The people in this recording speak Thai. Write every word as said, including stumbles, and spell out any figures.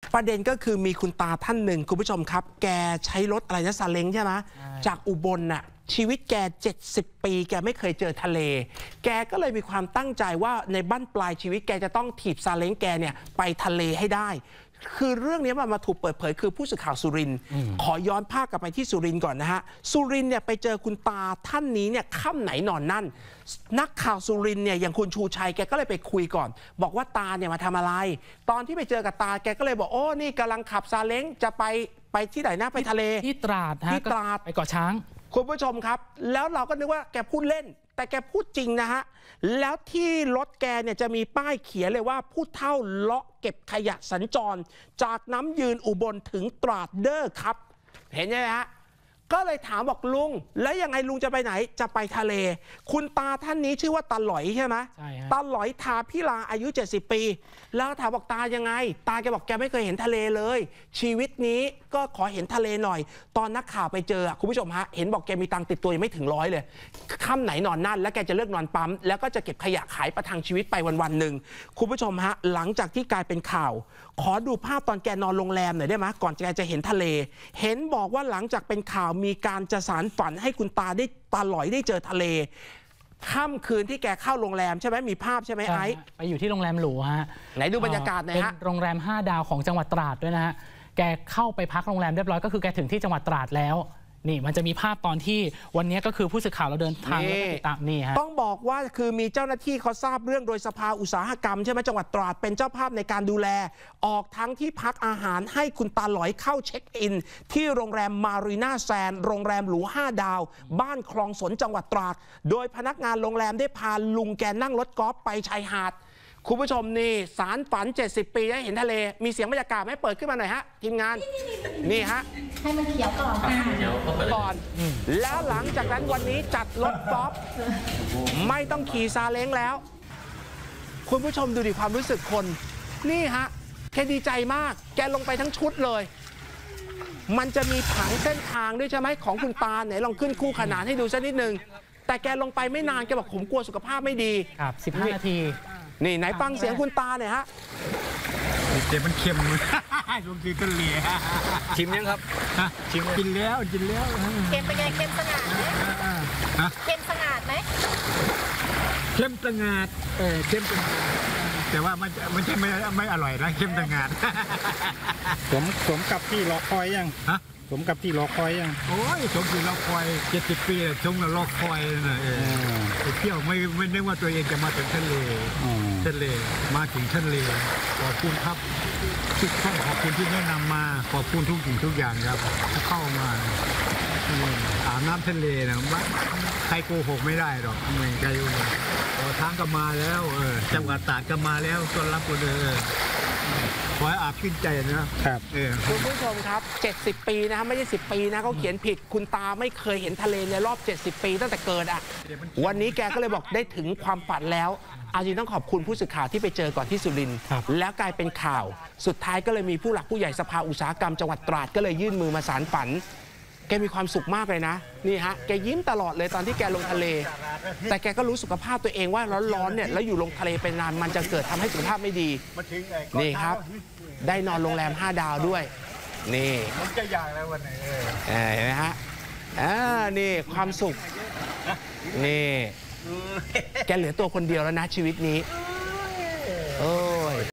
ประเด็นก็คือมีคุณตาท่านหนึ่งคุณผู้ชมครับแกใช้รถอะไรนะซาเล้งใช่ไหมจากอุบลน่ะชีวิตแกเจ็ดสิบปีแกไม่เคยเจอทะเลแกก็เลยมีความตั้งใจว่าในบั้นปลายชีวิตแกจะต้องถีบซาเล้งแกเนี่ยไปทะเลให้ได้คือเรื่องนี้มันมาถูกเปิดเผยคือผู้สื่อข่าวสุรินทร์ขอย้อนภาพกลับไปที่สุรินทร์ก่อนนะฮะสุรินทร์เนี่ยไปเจอคุณตาท่านนี้เนี่ยค่ำไหนนอนนั่นนักข่าวสุรินทร์เนี่ยอย่างคุณชูชัยแกก็เลยไปคุยก่อนบอกว่าตาเนี่ยมาทำอะไรตอนที่ไปเจอกับตาแกก็เลยบอกโอ้นี่กำลังขับซาเล้งจะไปไปที่ไหนนะไปทะเลที่ตราดฮะที่ตราดไปเกาะช้างคุณผู้ชมครับแล้วเราก็นึกว่าแกพูดเล่นแต่แกพูดจริงนะฮะแล้วที่รถแกเนี่ยจะมีป้ายเขียนเลยว่าผู้เฒ่าเลาะเก็บขยะสัญจรจากน้ำยืนอุบลถึงตราดเด้อครับเห็นไหมฮะก็เลยถามบอกลุงแล้วยังไงลุงจะไปไหนจะไปทะเลคุณตาท่านนี้ชื่อว่าตาหลอยใช่ไหมใช่ตาหลอยทาพิลาอายุเจ็ดสิบปีแล้วถามบอกตายังไงตาแกบอกแกไม่เคยเห็นทะเลเลยชีวิตนี้ก็ขอเห็นทะเลหน่อยตอนนักข่าวไปเจอคุณผู้ชมฮะเห็นบอกแกมีตังค์ติดตัวยังไม่ถึงร้อยเลยค่ำไหนนอนนั่นแล้วแกจะเลิกนอนปั๊มแล้วก็จะเก็บขยะขายประทังชีวิตไปวันๆหนึ่งคุณผู้ชมฮะหลังจากที่กลายเป็นข่าวขอดูภาพตอนแกนอนโรงแรมหน่อยได้ไหมก่อนแกจะเห็นทะเลเห็นบอกว่าหลังจากเป็นข่าวมีการจะสารฝันให้คุณตาได้ตาหลอยได้เจอทะเลค่ำคืนที่แกเข้าโรงแรมใช่ไหมมีภาพใช่ไหมไอ้ไปอยู่ที่โรงแรมหรูฮะไหนดูบรรยากาศหน่อยฮะเป็นโรงแรมห้าดาวของจังหวัดตราดด้วยนะฮะแกเข้าไปพักโรงแรมเรียบร้อยก็คือแกถึงที่จังหวัดตราดแล้วนี่มันจะมีภาพตอนที่วันนี้ก็คือผู้สื่อข่าวเราเดินทางแล้วก็ติดตามนี่ฮะต้องบอกว่าคือมีเจ้าหน้าที่เขาทราบเรื่องโดยสภาอุตสาหกรรมใช่ไหมจังหวัดตราดเป็นเจ้าภาพในการดูแลออกทั้งที่พักอาหารให้คุณตาหลอยเข้าเช็คอินที่โรงแรมมารีนาแซนโรงแรมหรูห้าดาวบ้านคลองสนจังหวัดตราดโดยพนักงานโรงแรมได้พาลุงแกนั่งรถกอล์ฟไปชายหาดคุณผู้ชมนี่สารฝันเจ็ดสิบปีให้เห็นทะเลมีเสียงบรรยากาศไหมเปิดขึ้นมาหน่อยฮะทีมงานนี่ฮะให้มันเขียวก่อนก่อนแล้วหลังจากนั้นวันนี้จัดรถกอล์ฟไม่ต้องขี่ซาเล้งแล้วคุณผู้ชมดูดิความรู้สึกคนนี่ฮะแกดีใจมากแกลงไปทั้งชุดเลยมันจะมีผังเส้นทางด้วยใช่ไหมของคุณตาไหนลองขึ้นคู่ขนานให้ดูสักนิดนึงแต่แกลงไปไม่นานแกบอกผมกลัวสุขภาพไม่ดีครับสิบห้านาทีนี่ไหนฟังเสียงคุณตาหน่อยฮะเดี๋ยวมันเค็มลงทีก็เหลี่ยชิมยังครับชิมกินแล้วกินแล้วเค็มเป็นไงเค็มสง่าไหมเค็มสง่าไหมเค็มสง่าเออเค็มสง่าแต่ว่ามันมันใช่ไม่ไม่อร่อยนะเค็มสง่าสมสมกับที่รอคอยยังฮะสมกับที่รอคอยยังโอ้ยสมที่รอคอยเจ็ดสิบปีชงแล้วรอคอยนะเออไปเที่ยวไม่ไม่นึกว่าตัวเองจะมาถึงทะเลทะเลมาถึงทะเลขอบคุณครับทุกท่านขอบคุณที่แนะนำมาขอบคุณทุกสิ่งทุกอย่างครับที่เข้ามาอาบน้ำทะเลนะใครโกหกไม่ได้หรอกเหมือนกันอยู่เราทางก็มาแล้วเออจังหวัดตราดก็มาแล้วต้อนรับกันเลยขอให้อาบขึ้นใจนะครับคุณผู้ชมครับเจ็ดสิบปีนะครับไม่ใช่สิบปีนะเขาเขียนผิดคุณตาไม่เคยเห็นทะเลในรอบเจ็ดสิบปีตั้งแต่เกิดอ่ะวันนี้แกก็เลยบอกได้ถึงความฝันแล้วเอาจริงต้องขอบคุณผู้สื่อข่าวที่ไปเจอก่อนที่สุรินทร์แล้วกลายเป็นข่าวสุดท้ายก็เลยมีผู้หลักผู้ใหญ่สภาอุตสาหกรรมจังหวัดตราดก็เลยยื่นมือมาสานฝันแกมีความสุขมากเลยนะนี่ฮะแกยิ้มตลอดเลยตอนที่แกลงทะเลแต่แกก็รู้สุขภาพตัวเองว่าร้อนๆเนี่ยแล้วอยู่ลงทะเลเป็นนานมันจะเกิดทำให้สุขภาพไม่ดีนี่ครับได้นอนโรงแรมห้าดาวด้วยนี่มันจะอย่างแล้ววันไหนเห็นไหมฮะอ่านี่ความสุขนี่แกเหลือตัวคนเดียวแล้วนะชีวิตนี้โอ้